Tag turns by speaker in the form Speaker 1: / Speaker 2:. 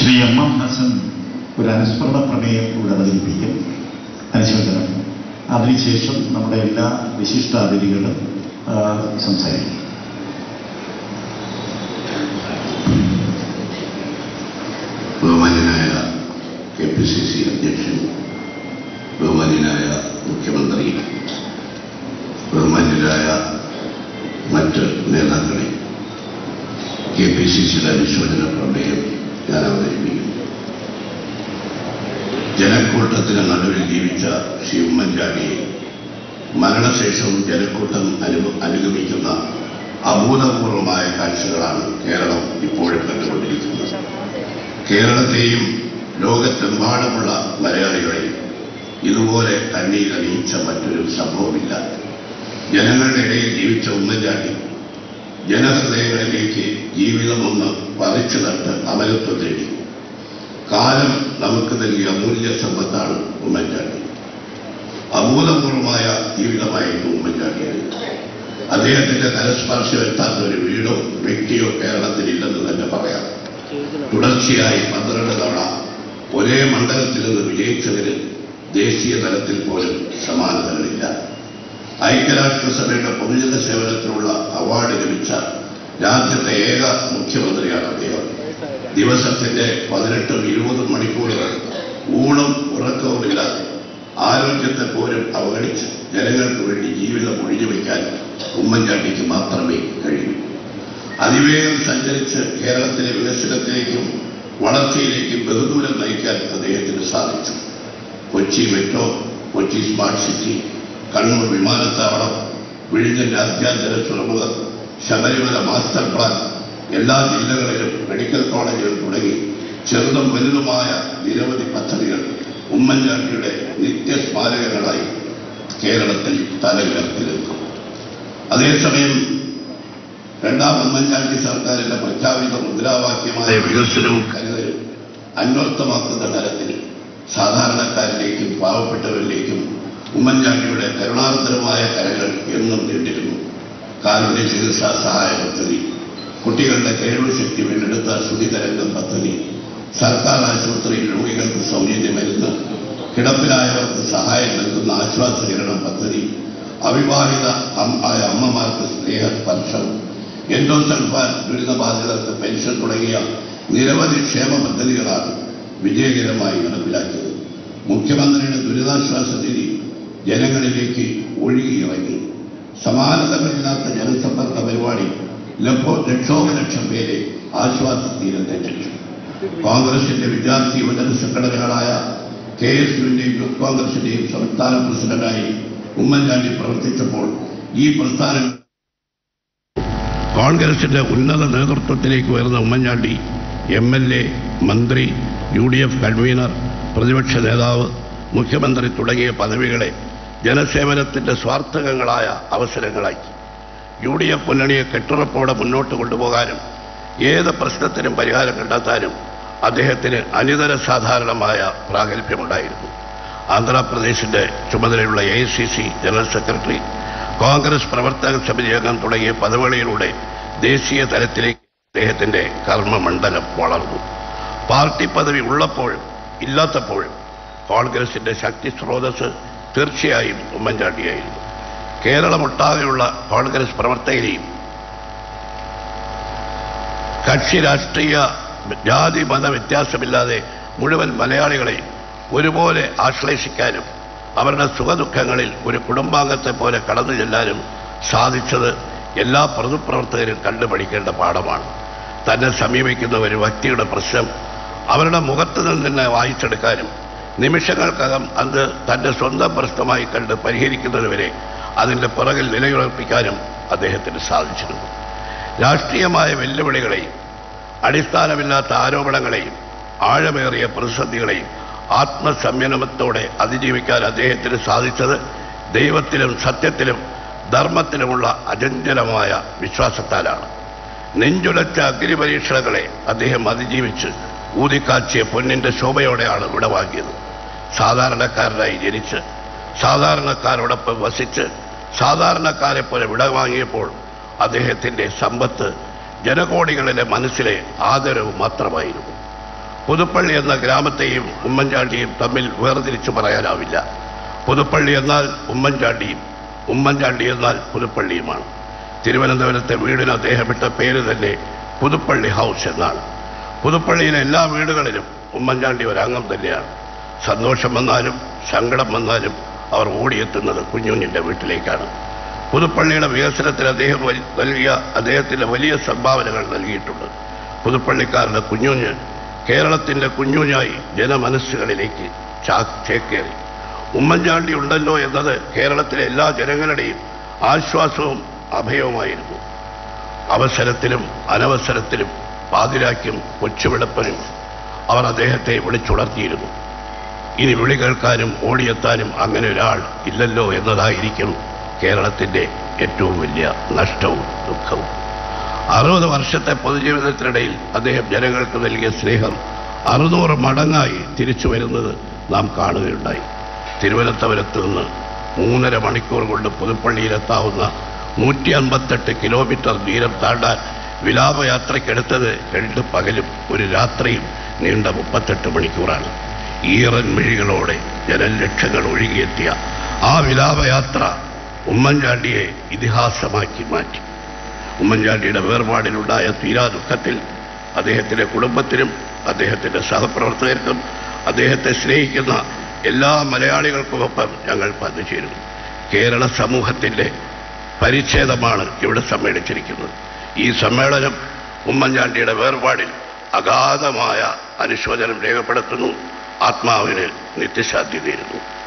Speaker 1: Shri M.M. Hasan ഒരു അനുസ്മരണ പ്രമേയം ഇവിടെ അവതരിപ്പിക്കും. അനുശോചനം. അതിനുശേഷം നമ്മുടെ എല്ലാ വിശിഷ്ട അതിഥികളും സംസാരിക്കും.
Speaker 2: ബഹുമാന്യനായ KPCC അധ്യക്ഷൻ, ബഹുമാന്യനായ മുഖ്യമന്ത്രി, ബഹുമാന്യരായ മറ്റ് നേതാക്കളെ, KPCCയുടെ അനുശോചന പ്രമേയം ഞാൻ അവതരിപ്പിക്കുന്നു. ജനക്കൂട്ടത്തിന് നടുവിൽ ജീവിച്ച ശ്രീ ഉമ്മൻചാണ്ടിയെ മരണശേഷവും ജനക്കൂട്ടം അനുഗമിക്കുന്ന അഭൂതപൂർവമായ കാഴ്ചകളാണ് കേരളം ഇപ്പോഴും കണ്ടുകൊണ്ടിരിക്കുന്നത്. കേരളത്തെയും ലോകത്തെമ്പാടുമുള്ള മലയാളികളെയും ഇതുപോലെ കണ്ണീരണിയിച്ച മറ്റൊരു സംഭവമില്ല. ജനങ്ങളുടെ ഇടയിൽ ജീവിച്ച ഉമ്മൻചാണ്ടി ജനഹൃദയങ്ങളിലേക്ക് ജീവിതമൊന്ന് പറിച്ചു നട്ട് അമരത്വം തേടി. കാലം നമുക്ക് നൽകിയ അമൂല്യ സമ്പത്താണ് ഉമ്മൻചാണ്ടി. അഭൂതപൂർവമായ ജീവിതമായിരുന്നു ഉമ്മൻചാണ്ടിയത്. അദ്ദേഹത്തിന്റെ കരസ്പർശം എത്താത്ത ഒരു വീടോ വ്യക്തിയോ കേരളത്തിലില്ലെന്ന് തന്നെ പറയാം. തുടർച്ചയായി 12 തവണ ഒരേ മണ്ഡലത്തിൽ നിന്ന് വിജയിച്ചതിന് ദേശീയ തലത്തിൽ പോലും സമാനതകളില്ല. ഐക്യരാഷ്ട്രസഭയുടെ പൊതുജന സേവനത്തിനുള്ള അവാർഡ് ലഭിച്ച രാജ്യത്തെ ഏക മുഖ്യമന്ത്രിയാണ് അദ്ദേഹം. ദിവസത്തിന്റെ 18-20 മണിക്കൂറുകൾ ഊണും ഉറക്കവുമില്ലാതെ ആരോഗ്യത്തെ പോലും അവഗണിച്ച് ജനങ്ങൾക്ക് വേണ്ടി ജീവിതം ഒഴിഞ്ഞുവെക്കാൻ ഉമ്മൻചാണ്ടിക്ക് മാത്രമേ കഴിയൂ. അതിവേഗം സഞ്ചരിച്ച് കേരളത്തിലെ വികസനത്തിലേക്കും വളർച്ചയിലേക്കും ബഹുദൂരം നയിക്കാൻ അദ്ദേഹത്തിന് സാധിച്ചു. Kochi metro, Kochi smart city, Kannur വിമാനത്താവളം, വിഴിഞ്ഞം രാജ്യാന്തര തുറമുഖം, ശബരിമല മാസ്റ്റർ പ്ലാൻ, എല്ലാ ജില്ലകളിലും മെഡിക്കൽ കോളേജുകൾ തുടങ്ങി ചെറുതും വലുതുമായ നിരവധി പദ്ധതികൾ ഉമ്മൻചാണ്ടിയുടെ നിത്യസ്മാരകങ്ങളായി കേരളത്തിൽ തലയുയർത്തി നിൽക്കും. അതേസമയം രണ്ടാം ഉമ്മൻചാണ്ടി സർക്കാരിന്റെ പ്രഖ്യാപിത മുദ്രാവാക്യമായ വികസനവും കരുതലും അന്വർത്ഥമാക്കുന്ന തരത്തിൽ സാധാരണക്കാരിലേക്കും പാവപ്പെട്ടവരിലേക്കും ഉമ്മൻചാണ്ടിയുടെ കരുണാർദ്രമായ കരങ്ങൾ എന്നും നീണ്ടിരുന്നു. കാരുണ്യ ചികിത്സാ സഹായ പദ്ധതി, കുട്ടികളുടെ കേൾവിശക്തി വീണ്ടെടുത്ത ശ്രുതിതരംഗം പദ്ധതി, സർക്കാർ ആശുപത്രിയിൽ രോഗികൾക്ക് സൗജന്യ മരുന്ന്, കിടപ്പിലായവർക്ക് സഹായം നൽകുന്ന ആശ്വാസകിരണം പദ്ധതി, അവിവാഹിത ആയ അമ്മമാർക്ക് സ്നേഹസ്പർശം, എൻഡോസൾഫാൻ ദുരിതബാധിതർക്ക് പെൻഷൻ തുടങ്ങിയ നിരവധി ക്ഷേമ പദ്ധതികളാണ് വിജയകരമായി നടപ്പിലാക്കിയത്. മുഖ്യമന്ത്രിയുടെ ദുരിതാശ്വാസ നിധി ജനങ്ങളിലേക്ക് ഒഴുകിയിറങ്ങി. സമാനതകളില്ലാത്ത ജനസമ്പർക്ക പരിപാടി ലക്ഷോപലക്ഷം പേരെ ആശ്വാസത്തീരത്തെത്തിച്ചു. കോൺഗ്രസിന്റെ വിദ്യാർത്ഥി യുവജന സംഘടനകളായ KSUവിന്റെയും യൂത്ത് കോൺഗ്രസിന്റെയും സംസ്ഥാന പ്രസിഡന്റായി ഉമ്മൻചാണ്ടി പ്രവർത്തിച്ചപ്പോൾ ഈ പ്രസ്ഥാനങ്ങൾ കോൺഗ്രസിന്റെ ഉന്നത നേതൃത്വത്തിലേക്ക് ഉയർന്ന ഉമ്മൻചാണ്ടി MLA, മന്ത്രി, UDF കൺവീനർ, പ്രതിപക്ഷ നേതാവ്, മുഖ്യമന്ത്രി തുടങ്ങിയ പദവികളെ ജനസേവനത്തിന്റെ സ്വാർത്ഥകങ്ങളായ അവസരങ്ങളാക്കി. UDF മുന്നണിയെ കെട്ടുറപ്പോടെ മുന്നോട്ട് കൊണ്ടുപോകാനും ഏത് പ്രശ്നത്തിനും പരിഹാരം കണ്ടെത്താനും അദ്ദേഹത്തിന് അനിതര സാധാരണമായ പ്രാഗൽഭ്യമുണ്ടായിരുന്നു. ആന്ധ്രാപ്രദേശിന്റെ ചുമതലയുള്ള AICC ജനറൽ സെക്രട്ടറി, കോൺഗ്രസ് പ്രവർത്തക സമിതി അംഗം തുടങ്ങിയ പദവികളിലൂടെ ദേശീയ തലത്തിലേക്ക് അദ്ദേഹത്തിന്റെ കർമ്മമണ്ഡലം വളർന്നു. പാർട്ടി പദവി ഉള്ളപ്പോഴും ഇല്ലാത്തപ്പോഴും കോൺഗ്രസിന്റെ ശക്തി സ്രോതസ് തീർച്ചയായും ഉമ്മൻചാണ്ടിയായിരുന്നു. കേരളമൊട്ടാകെയുള്ള കോൺഗ്രസ് പ്രവർത്തകരെയും കക്ഷി രാഷ്ട്രീയ ജാതി മത വ്യത്യാസമില്ലാതെ മുഴുവൻ മലയാളികളെയും ഒരുപോലെ ആശ്ലേഷിക്കാനും അവരുടെ സുഖദുഃഖങ്ങളിൽ ഒരു കുടുംബാംഗത്തെ പോലെ കടന്നു ചെല്ലാനും സാധിച്ചത് എല്ലാ പൊതുപ്രവർത്തകരും കണ്ടുപഠിക്കേണ്ട പാഠമാണ്. തന്നെ സമീപിക്കുന്ന ഒരു വ്യക്തിയുടെ പ്രശ്നം അവരുടെ മുഖത്ത് നിന്ന് തന്നെ വായിച്ചെടുക്കാനും നിമിഷങ്ങൾക്കകം അത് തന്റെ സ്വന്തം പ്രശ്നമായി കണ്ട് പരിഹരിക്കുന്നതുവരെ അതിന്റെ പിറകിൽ നിലയുറപ്പിക്കാനും അദ്ദേഹത്തിന് സാധിച്ചിരുന്നു. രാഷ്ട്രീയമായ വെല്ലുവിളികളെയും അടിസ്ഥാനമില്ലാത്ത ആരോപണങ്ങളെയും ആഴമേറിയ പ്രതിസന്ധികളെയും ആത്മസംയമനത്തോടെ അതിജീവിക്കാൻ അദ്ദേഹത്തിന് സാധിച്ചത് ദൈവത്തിലും സത്യത്തിലും ധർമ്മത്തിലുമുള്ള അചഞ്ചലമായ വിശ്വാസത്താലാണ്. നെഞ്ചുലച്ച അഗ്നിപരീക്ഷണങ്ങളെ അദ്ദേഹം അതിജീവിച്ച് ഊതിക്കാച്ചിയ പൊന്നിന്റെ ശോഭയോടെയാണ് വിടവാങ്ങിയത്. സാധാരണക്കാരനായി ജനിച്ച് സാധാരണക്കാരോടൊപ്പം വസിച്ച് സാധാരണക്കാരെ പോലെ വിടവാങ്ങിയപ്പോൾ അദ്ദേഹത്തിന്റെ സമ്പത്ത് ജനകോടികളിലെ മനസ്സിലെ ആദരവ് മാത്രമായിരുന്നു. പുതുപ്പള്ളി എന്ന ഗ്രാമത്തെയും ഉമ്മൻചാണ്ടിയും തമ്മിൽ വേർതിരിച്ചു പറയാനാവില്ല. പുതുപ്പള്ളി എന്നാൽ ഉമ്മൻചാണ്ടിയും, ഉമ്മൻചാണ്ടി എന്നാൽ പുതുപ്പള്ളിയുമാണ്. തിരുവനന്തപുരത്തെ വീടിന് അദ്ദേഹം ഇട്ട പേര് തന്നെ പുതുപ്പള്ളി ഹൗസ് എന്നാണ്. പുതുപ്പള്ളിയിലെ എല്ലാ വീടുകളിലും ഉമ്മൻചാണ്ടി ഒരംഗം തന്നെയാണ്. സന്തോഷം വന്നാലും സങ്കടം വന്നാലും അവർ ഓടിയെത്തുന്നത് കുഞ്ഞുഞ്ഞിൻ്റെ വീട്ടിലേക്കാണ്. പുതുപ്പള്ളിയുടെ വികസനത്തിന് അദ്ദേഹത്തിൻ്റെ വലിയ സംഭാവനകൾ നൽകിയിട്ടുണ്ട്. പുതുപ്പള്ളിക്കാരുടെ കുഞ്ഞുഞ്ഞ് കേരളത്തിൻ്റെ കുഞ്ഞുഞ്ഞായി ജനമനസ്സുകളിലേക്ക് ചേക്കേറി. ഉമ്മൻചാണ്ടി ഉണ്ടല്ലോ എന്നത് കേരളത്തിലെ എല്ലാ ജനങ്ങളുടെയും ആശ്വാസവും അഭയവുമായിരുന്നു. അവസരത്തിലും അനവസരത്തിലും പാതിരാക്കും കൊച്ചുവിളപ്പനും അവർ അദ്ദേഹത്തെ വിളിച്ചുണർത്തിയിരുന്നു. ഇനി വിളി കേൾക്കാനും ഓടിയെത്താനും അങ്ങനെ ഒരാൾ ഇല്ലല്ലോ എന്നതായിരിക്കും കേരളത്തിൻ്റെ ഏറ്റവും വലിയ നഷ്ടവും ദുഃഖവും. 60 വർഷത്തെ പൊതുജീവിതത്തിനിടയിൽ അദ്ദേഹം ജനങ്ങൾക്ക് നൽകിയ സ്നേഹം 600 മടങ്ങായി തിരിച്ചു വരുന്നത് നാം കാണുകയുണ്ടായി. തിരുവനന്തപുരത്ത് നിന്ന് 3.5 മണിക്കൂർ കൊണ്ട് പുതുപ്പള്ളിയിലെത്താവുന്ന 158 കിലോമീറ്റർ ദൂരം താണ്ടാൻ വിലാപയാത്രയ്ക്കെടുത്തത് 2 പകലും 1 രാത്രിയും നീണ്ട 38 മണിക്കൂറാണ്. ഈറൻ മിഴികളോടെ ജനലക്ഷങ്ങൾ ഒഴുകിയെത്തിയ ആ വിലാപയാത്ര ഉമ്മൻചാണ്ടിയെ ഇതിഹാസമാക്കി മാറ്റി. ഉമ്മൻചാണ്ടിയുടെ വേർപാടിലുണ്ടായ തീരാ ദുഃഖത്തിൽ അദ്ദേഹത്തിൻ്റെ കുടുംബത്തിനും അദ്ദേഹത്തിൻ്റെ സഹപ്രവർത്തകർക്കും അദ്ദേഹത്തെ സ്നേഹിക്കുന്ന എല്ലാ മലയാളികൾക്കുമൊപ്പം ഞങ്ങൾ പങ്കുചേരുന്നു. കേരള സമൂഹത്തിൻ്റെ പരിച്ഛേദമാണ് ഇവിടെ സമ്മേളിച്ചിരിക്കുന്നത്. ഈ സമ്മേളനം ഉമ്മൻചാണ്ടിയുടെ വേർപാടിൽ അഗാധമായ അനുശോചനം രേഖപ്പെടുത്തുന്നു. ആത്മാവിന് നിത്യശാന്തി നേരുന്നു.